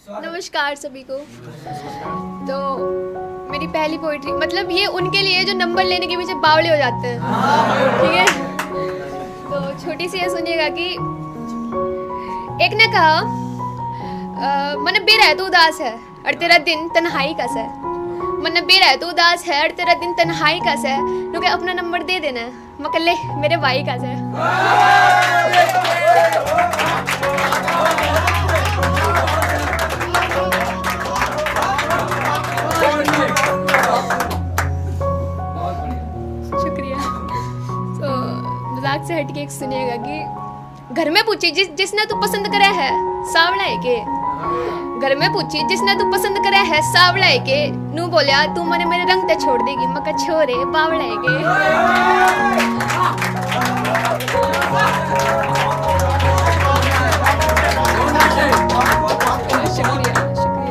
नमस्कार सभी को। तो मेरी पहली पोइट्री, मतलब ये उनके लिए जो नंबर लेने के पीछे बावले हो जाते हैं, ठीक है। तो छोटी सी ये सुनिएगा कि एक ने कहा मन बेरा है तो उदास है और तेरा दिन तन्हाई का है। मन बेरा है तो उदास है और तेरा दिन तन्हाई का है। नु क्या अपना नंबर दे देना है, मैं ले मेरे भाई का है। मजाक से हटके एक सुनिएगा कि घर में पूछी जिसने तू पसंद करे है सावला है के। घर में पूछी जिसने तू पसंद करे है सावला है के। नू बोलिया तू मने मेरे रंग ते छोड़ देगी, मका छोरे बावला है के। शुक्रिया।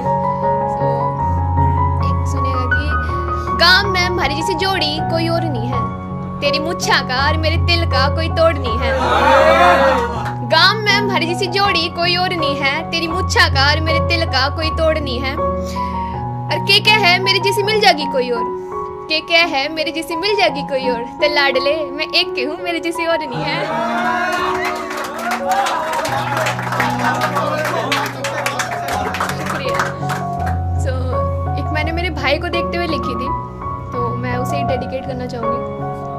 एक सुनिएगा कि गांव में हमारी जैसी जोड़ी कोई और नहीं है। तेरी मुच्छा का और मेरे तिल का कोई तोड़ नहीं है। गांव में हमारी जैसी जोड़ी कोई और नहीं है। तेरी मुच्छा का और मेरे तिल का कोई तोड़ नहीं है। और क्या है मेरी जैसी मिल जाएगी कोई और। क्या है मेरी जैसी मिल जाएगी कोई और। तो लाडले मैं एक के हूँ, मेरी जैसी और नहीं है। शुक्रिया। एक मैंने मेरे भाई को देखते हुए लिखी थी, तो मैं उसे ही डेडिकेट करना चाहूंगी।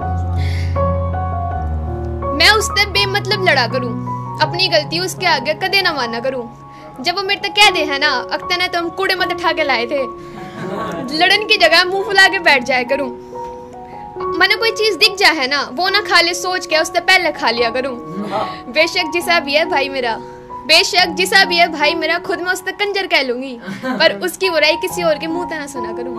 मैं उससे बेमतलब लड़ा करूं, अपनी गलती उसके आगे कदे ना माना करूं। जब वो मेरे तक कह दे है ना अक्ता ने तो हम कूड़े मत उठा के लाए थे, लड़न की जगह मुंह फुला के बैठ जाया करूं। मैंने कोई चीज दिख जाए है ना वो ना खा ले सोच के उससे पहले खा लिया करूं। बेशक जिसा भी है भाई मेरा, बेशक जिसा भी है भाई मेरा, खुद में उससे कंजर कह लूंगी पर उसकी बुराई किसी और के मुंह तक ना सुना करूं।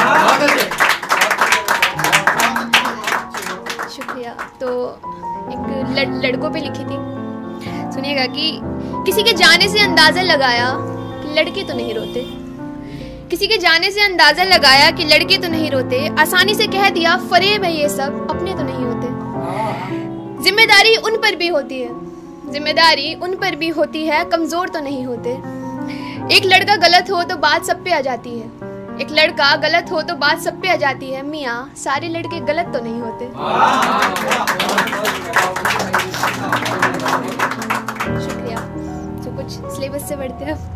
शुक्रिया। तो एक लड़कों पे लिखी थी, सुनिएगा कि किसी के जाने से अंदाजा लगाया कि लड़के तो नहीं रोते। किसी के जाने से अंदाजा लगाया कि लड़के तो नहीं रोते। आसानी से कह दिया फरेब है ये सब, अपने तो नहीं होते। जिम्मेदारी उन पर भी होती है, जिम्मेदारी उन पर भी होती है, कमजोर तो नहीं होते। एक लड़का गलत हो तो बात सब पे आ जाती है। एक लड़का गलत हो तो बात सब पे आ जाती है। मियाँ सारे लड़के गलत तो नहीं होते। शुक्रिया। तो कुछ सिलेबस से बढ़ते हैं।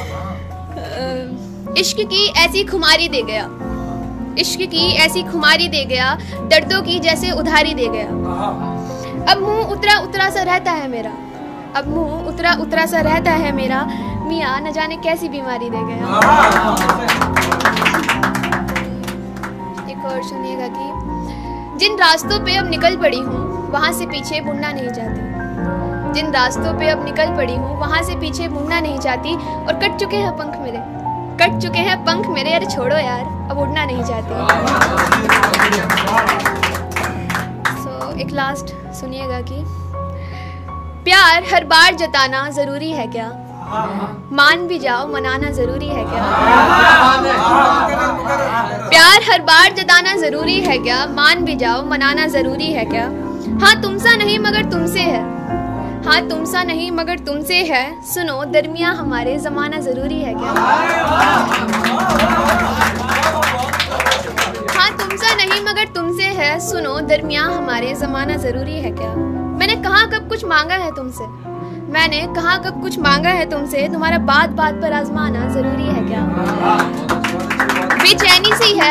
इश्क की ऐसी खुमारी दे गया, इश्क की ऐसी खुमारी दे गया, दर्दों की जैसे उधारी दे गया। अब मुंह उतरा उतरा सा रहता है मेरा, अब मुंह उतरा उतरा सा रहता है मेरा। मियाँ न जाने कैसी बीमारी दे गया। एक और सुनिएगा कि जिन रास्तों पे अब निकल पड़ी हूँ वहां से पीछे मुड़ना नहीं चाहती। जिन रास्तों पे अब निकल पड़ी हूँ वहां से पीछे मुड़ना नहीं चाहती। और कट चुके हैं पंख मेरे, कट चुके हैं पंख मेरे। अरे छोड़ो यार अब उड़ना नहीं चाहती। एक लास्ट सुनिएगा कि प्यार हर बार जताना जरूरी है क्या। मान भी जाओ मनाना जरूरी है क्या। प्यार हर बार जताना जरूरी है क्या। मान भी जाओ मनाना जरूरी है क्या। हाँ तुमसा नहीं मगर तुमसे है, हाँ तुमसा नहीं मगर तुमसे है। सुनो दरमिया हमारे जमाना जरूरी है क्या। हाँ तुमसा नहीं मगर तुमसे है, सुनो दरमिया हमारे जमाना जरूरी है क्या। मैंने कहाँ कब कुछ मांगा है तुमसे, मैंने कहाँ कब कुछ मांगा है तुमसे। तुम्हारा बात बात पर आजमाना जरूरी है क्या। बेचैनी सी है,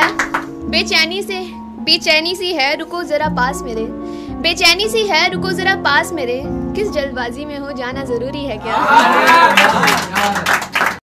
बेचैनी सी है, रुको जरा पास मेरे। बेचैनी सी है, रुको जरा पास मेरे। किस जल्दबाजी में हो जाना जरूरी है क्या।